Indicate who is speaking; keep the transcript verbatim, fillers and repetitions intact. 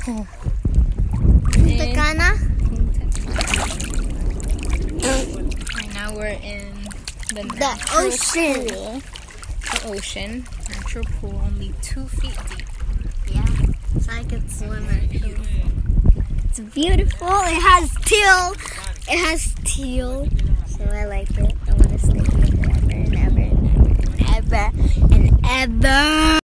Speaker 1: pool.
Speaker 2: Punta Cana.
Speaker 1: And now we're in the,
Speaker 2: The ocean.
Speaker 1: Pool. The ocean. Natural pool, only two feet deep.
Speaker 2: Yeah, so I can swim in it. It's beautiful. It has teal. It has teal. So I like it. I want to stay here forever and ever and ever and ever and ever.